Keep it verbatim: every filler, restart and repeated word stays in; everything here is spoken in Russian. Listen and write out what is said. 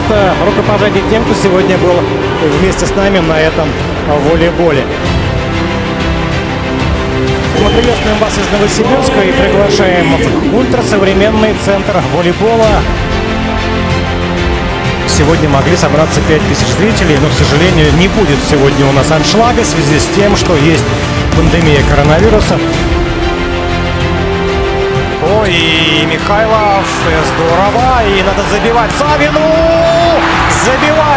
это рукопожатие тем, кто сегодня был вместе с нами на этом волейболе. Мы приветствуем вас из Новосибирска и приглашаем в ультрасовременный центр волейбола. Сегодня могли собраться пять тысяч зрителей, но, к сожалению, не будет сегодня у нас аншлага в связи с тем, что есть пандемия коронавируса. Ой, Михайлов, здорово, и надо забивать Савину! Забивает!